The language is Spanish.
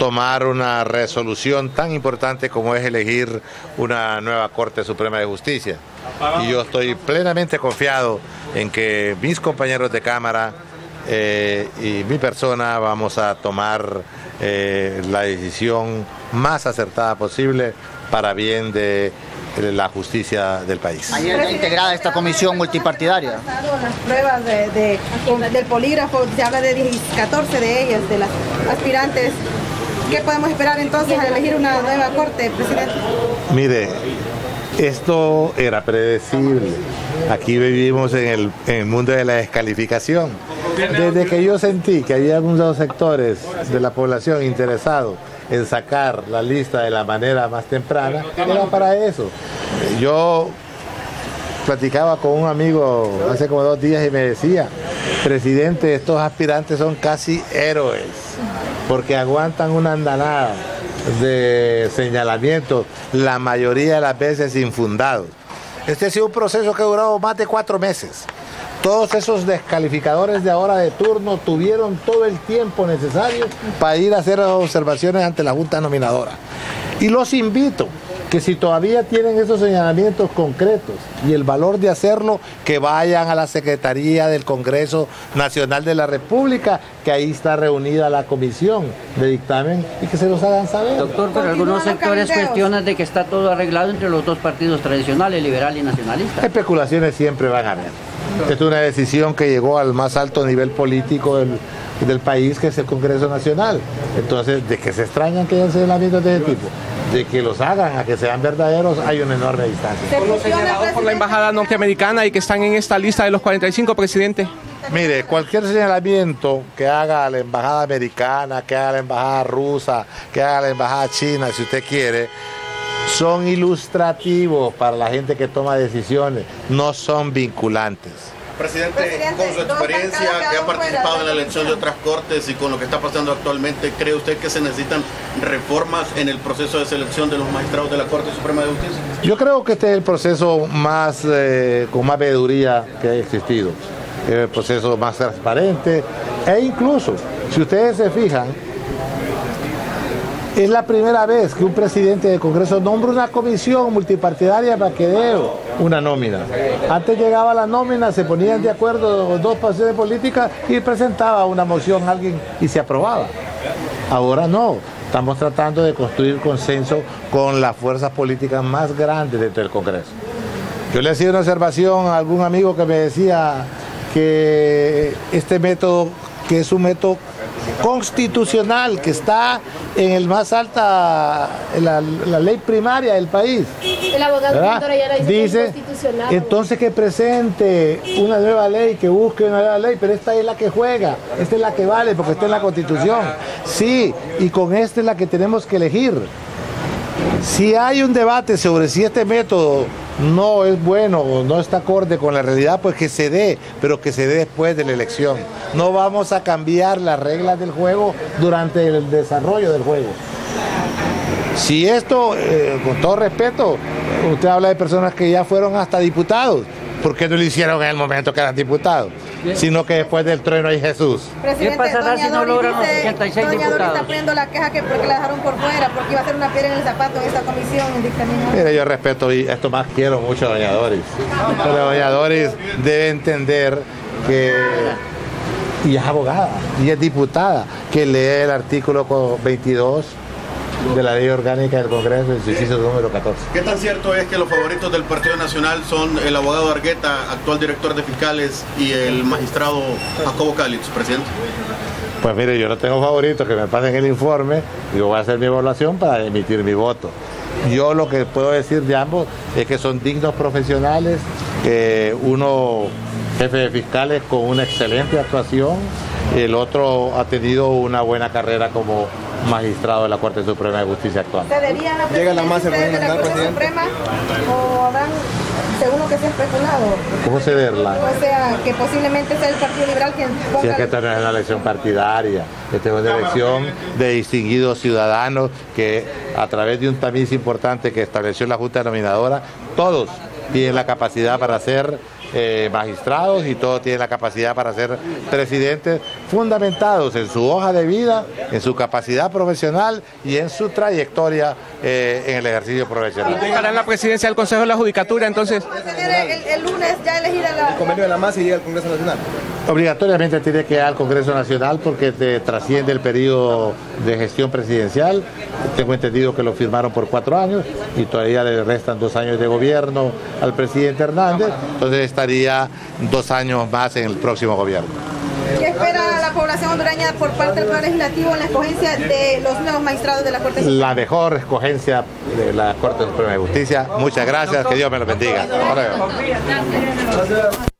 tomar una resolución tan importante como es elegir una nueva Corte Suprema de Justicia. Y yo estoy plenamente confiado en que mis compañeros de Cámara y mi persona vamos a tomar la decisión más acertada posible para bien de la justicia del país. Ayer está integrada esta comisión multipartidaria. Las pruebas del polígrafo, se habla de 14 de ellas, de las aspirantes. ¿Qué podemos esperar entonces al elegir una nueva Corte, presidente? Mire, esto era predecible. Aquí vivimos en el mundo de la descalificación. Desde que yo sentí que había algunos sectores de la población interesados en sacar la lista de la manera más temprana, era para eso. Yo platicaba con un amigo hace como 2 días y me decía, presidente, estos aspirantes son casi héroes, porque aguantan una andanada de señalamientos, la mayoría de las veces infundados. Este ha sido un proceso que ha durado más de 4 meses. Todos esos descalificadores de ahora de turno tuvieron todo el tiempo necesario para ir a hacer observaciones ante la Junta Nominadora. Y los invito que si todavía tienen esos señalamientos concretos y el valor de hacerlo, que vayan a la Secretaría del Congreso Nacional de la República, que ahí está reunida la comisión de dictamen, y que se los hagan saber. Doctor, pero algunos sectores cuestionan de que está todo arreglado entre los dos partidos tradicionales, liberal y nacionalista. Especulaciones siempre van a haber. Esta es una decisión que llegó al más alto nivel político del país, que es el Congreso Nacional. Entonces, de que se extrañan que hayan señalamientos de ese tipo, de que los hagan a que sean verdaderos, hay una enorme distancia. Por los señalados por la embajada norteamericana y que están en esta lista de los 45, presidente. Mire, cualquier señalamiento que haga la embajada americana, que haga la embajada rusa, que haga la embajada china, si usted quiere, son ilustrativos para la gente que toma decisiones, no son vinculantes. Presidente, con su experiencia que ha participado en la elección de otras cortes y con lo que está pasando actualmente, ¿cree usted que se necesitan reformas en el proceso de selección de los magistrados de la Corte Suprema de Justicia? Yo creo que este es el proceso más con más veeduría que ha existido, el proceso más transparente, e incluso, si ustedes se fijan, es la primera vez que un presidente del Congreso nombra una comisión multipartidaria para que dé una nómina. Antes llegaba la nómina, se ponían de acuerdo 2 partidos políticas y presentaba una moción a alguien y se aprobaba. Ahora no, estamos tratando de construir consenso con las fuerzas políticas más grandes dentro del Congreso. Yo le hacía una observación a algún amigo que me decía que este método, que es un método constitucional, que está en el más alta, la ley primaria del país. El abogado Ayala dice entonces que presente una nueva ley, que busque una nueva ley, pero esta es la que juega, esta es la que vale, porque está en la Constitución. Sí, y con esta es la que tenemos que elegir. Si hay un debate sobre si este método no es bueno o no está acorde con la realidad, pues que se dé, pero que se dé después de la elección. No vamos a cambiar las reglas del juego durante el desarrollo del juego. Si esto, con todo respeto, usted habla de personas que ya fueron hasta diputados, ¿por qué no lo hicieron en el momento que eran diputados? Sino que después del trueno hay Jesús. ¿Qué pasará si no logran los 86 diputados? Doña está poniendo la queja que porque la dejaron por fuera, porque iba a ser una piedra en el zapato en esta comisión dictaminadora. Mire, yo respeto, y esto más quiero mucho a doña Doris. Pero doña Doris debe entender que, y es abogada, y es diputada, que lee el artículo 22 de la Ley Orgánica del Congreso, el inciso número 14. ¿Qué tan cierto es que los favoritos del Partido Nacional son el abogado Argueta, actual director de fiscales, y el magistrado Jacobo Calitz, presidente? Pues mire, yo no tengo favoritos, que me pasen el informe, y yo voy a hacer mi evaluación para emitir mi voto. Yo lo que puedo decir de ambos es que son dignos profesionales, uno jefe de fiscales con una excelente actuación, el otro ha tenido una buena carrera como magistrado de la Corte Suprema de Justicia actual. ¿Cederían la presidencia de la Corte Suprema o habrán, según lo que se ha especulado? ¿Cómo cederla? O sea, que posiblemente sea el Partido Liberal quien ponga... Si es que esta no es una elección partidaria, esta es una elección de distinguidos ciudadanos que a través de un tamiz importante que estableció la Junta Nominadora, todos tienen la capacidad para ser magistrados y todos tienen la capacidad para ser presidentes fundamentados en su hoja de vida, en su capacidad profesional y en su trayectoria en el ejercicio profesional. Para la presidencia del Consejo de la Judicatura, entonces... El lunes ya elegir a la... El convenio de la masa y llega al Congreso Nacional. Obligatoriamente tiene que ir al Congreso Nacional porque trasciende el periodo de gestión presidencial. Tengo entendido que lo firmaron por 4 años y todavía le restan 2 años de gobierno al presidente Hernández, entonces estaría 2 años más en el próximo gobierno. ¿Qué espera la población hondureña por parte del Poder Legislativo en la escogencia de los nuevos magistrados de la Corte Suprema? La mejor escogencia de la Corte Suprema de Justicia. Muchas gracias, que Dios me lo bendiga. Hasta luego.